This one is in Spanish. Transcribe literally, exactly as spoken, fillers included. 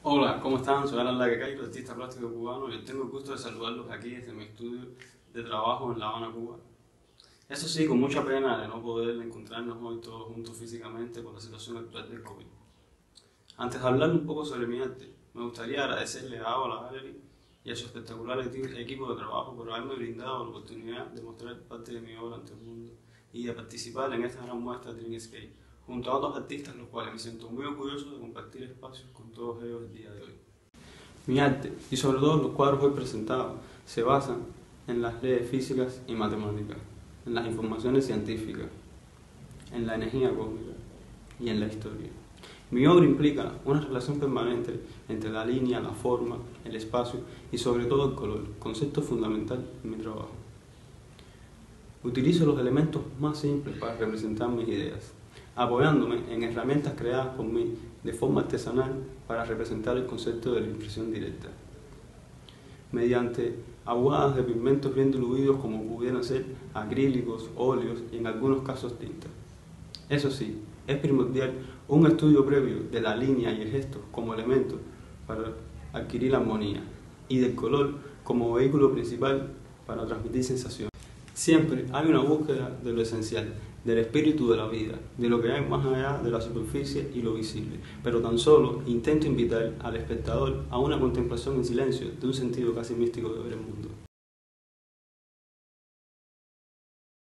Hola, ¿cómo están? Soy Alan Laguecay, artista plástico cubano, y tengo el gusto de saludarlos aquí desde mi estudio de trabajo en La Habana, Cuba. Eso sí, con mucha pena de no poder encontrarnos hoy todos juntos físicamente por la situación actual del COVID. Antes de hablar un poco sobre mi arte, me gustaría agradecerle a Ava Gallery y a su espectacular equipo de trabajo por haberme brindado la oportunidad de mostrar parte de mi obra ante el mundo y de participar en esta gran muestra Dreamscape, junto a otros artistas los cuales me siento muy orgulloso de compartir espacios con todos ellos el día de hoy. Mi arte, y sobre todo los cuadros hoy presentados, se basan en las leyes físicas y matemáticas, en las informaciones científicas, en la energía cósmica y en la historia. Mi obra implica una relación permanente entre la línea, la forma, el espacio y sobre todo el color, concepto fundamental en mi trabajo. Utilizo los elementos más simples para representar mis ideas, apoyándome en herramientas creadas por mí de forma artesanal para representar el concepto de la impresión directa. Mediante aguadas de pigmentos bien diluidos como pudieran ser acrílicos, óleos y en algunos casos tintas. Eso sí, es primordial un estudio previo de la línea y el gesto como elementos para adquirir armonía y del color como vehículo principal para transmitir sensaciones. Siempre hay una búsqueda de lo esencial, del espíritu de la vida, de lo que hay más allá de la superficie y lo visible, pero tan solo intento invitar al espectador a una contemplación en silencio de un sentido casi místico de ver el mundo.